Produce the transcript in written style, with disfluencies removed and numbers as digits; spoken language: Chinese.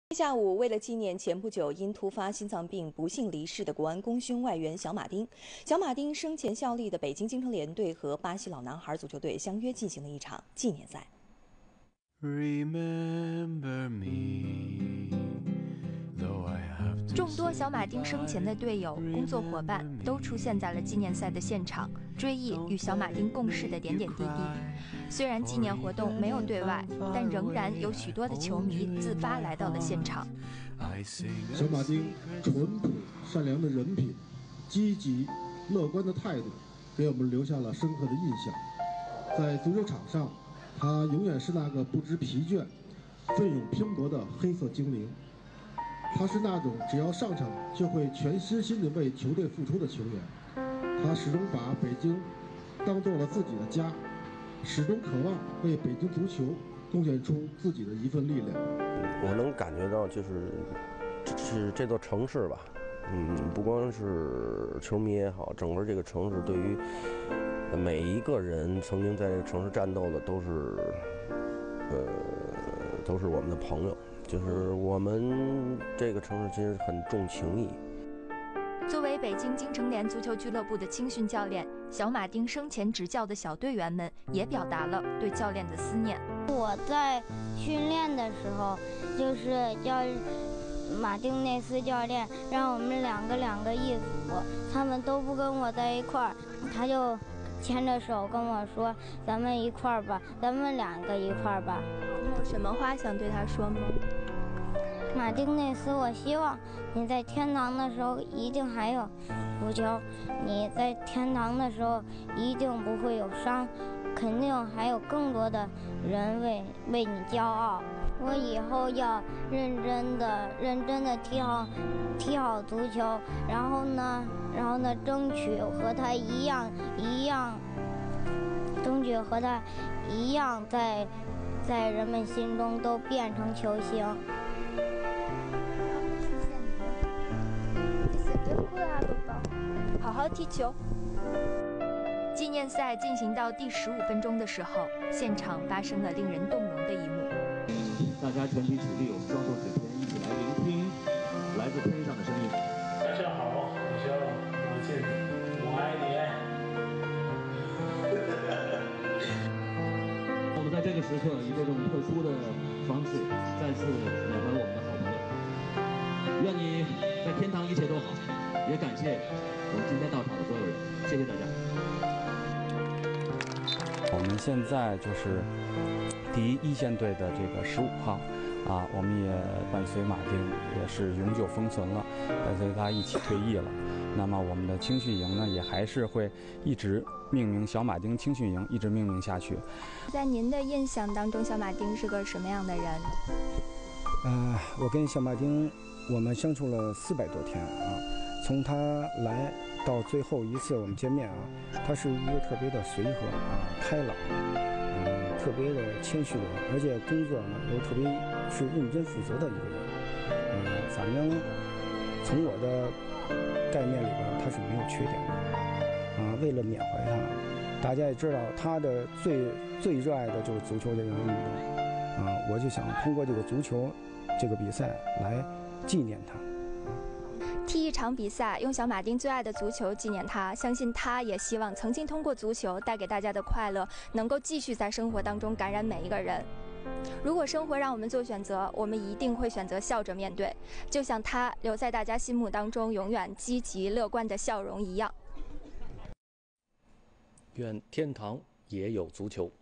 下午，为了纪念前不久因突发心脏病不幸离世的国安功勋外援小马丁，小马丁生前效力的北京京城联队和巴西老男孩足球队相约进行了一场纪念赛。 众多小马丁生前的队友、工作伙伴都出现在了纪念赛的现场，追忆与小马丁共事的点点滴滴。虽然纪念活动没有对外，但仍然有许多的球迷自发来到了现场。 小马丁淳朴善良的人品、积极乐观的态度，给我们留下了深刻的印象。在足球场上，他永远是那个不知疲倦、奋勇拼搏的黑色精灵。他是那种只要上场就会全身心地为球队付出的球员。他始终把北京当做了自己的家，始终渴望为北京足球贡献出自己的一份力量。 我能感觉到，就是这座城市吧，不光是球迷也好，整个这个城市对于每一个人曾经在这个城市战斗的都是我们的朋友。就是我们这个城市其实很重情义。 作为北京京城联足球俱乐部的青训教练，小马丁生前执教的小队员们也表达了对教练的思念。 我在训练的时候，就是叫马丁内斯教练让我们两个一组，他们都不跟我在一块儿，他就牵着手跟我说：“咱们一块儿吧，咱们两个一块儿吧。” 你有什么话想对他说吗？ 马丁内斯，我希望你在天堂的时候一定还有足球，你在天堂的时候一定不会有伤，肯定还有更多的人为你骄傲。我以后要认真的踢好足球，然后呢，争取和他一样，争取和他一样在人们心中都变成球星。 好好踢球。纪念赛进行到第15分钟的时候，现场发生了令人动容的一幕。 大家全体起立，我们双手指天，一起来聆听来自天上的声音。 大家好，我叫王健，我爱你。 我们在这个时刻以这种特殊的方式再次缅怀我们的好朋友。愿你在天堂一切都好，也感谢我们今天到场的所有人，谢谢大家。 我们现在就是第一线队的这个15号啊，我们也伴随马丁也是永久封存了，伴随他一起退役了。那么我们的青训营呢，也还是会一直命名小马丁青训营，一直命名下去。 在您的印象当中，小马丁是个什么样的人？ 我跟小马丁我们相处了400多天啊，从他来到最后一次我们见面啊，他是一个特别的随和啊、开朗，特别的谦虚的人，而且工作呢又特别是认真负责的一个人。反正从我的概念里边，他是没有缺点的。为了缅怀他，大家也知道他的最热爱的就是足球这个运动。我就想通过这个足球这个比赛来纪念他。 踢一场比赛，用小马丁最爱的足球纪念他，相信他也希望曾经通过足球带给大家的快乐，能够继续在生活当中感染每一个人。如果生活让我们做选择，我们一定会选择笑着面对，就像他留在大家心目当中永远积极乐观的笑容一样。 愿天堂也有足球。